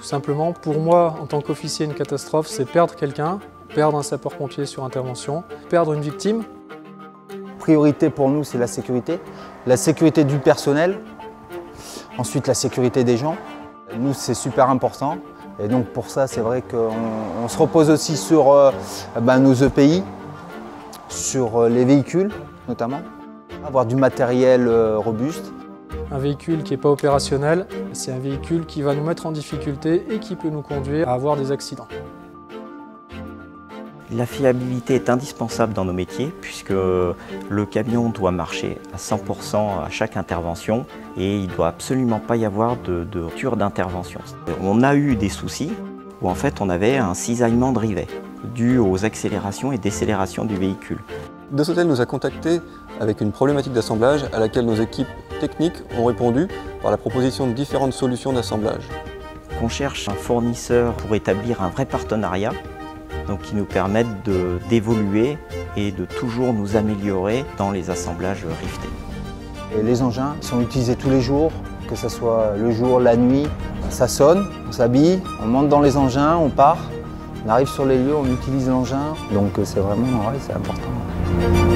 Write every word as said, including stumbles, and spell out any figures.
simplement, pour moi, en tant qu'officier, une catastrophe, c'est perdre quelqu'un, perdre un sapeur-pompier sur intervention, perdre une victime. Priorité pour nous, c'est la sécurité. La sécurité du personnel, ensuite la sécurité des gens. Nous, c'est super important. Et donc pour ça, c'est vrai qu'on on se repose aussi sur euh, ben, nos E P I, sur les véhicules notamment. Avoir du matériel euh, robuste. Un véhicule qui n'est pas opérationnel, c'est un véhicule qui va nous mettre en difficulté et qui peut nous conduire à avoir des accidents. La fiabilité est indispensable dans nos métiers puisque le camion doit marcher à cent pour cent à chaque intervention et il ne doit absolument pas y avoir de, de rupture d'intervention. On a eu des soucis où en fait on avait un cisaillement de rivet dû aux accélérations et décélérations du véhicule. Dossotel nous a contactés avec une problématique d'assemblage à laquelle nos équipes techniques ont répondu par la proposition de différentes solutions d'assemblage. On cherche un fournisseur pour établir un vrai partenariat, donc qui nous permette d'évoluer et de toujours nous améliorer dans les assemblages riftés. Et les engins sont utilisés tous les jours, que ce soit le jour, la nuit. Ça sonne, on s'habille, on monte dans les engins, on part, on arrive sur les lieux, on utilise l'engin. Donc c'est vraiment, ouais, c'est important.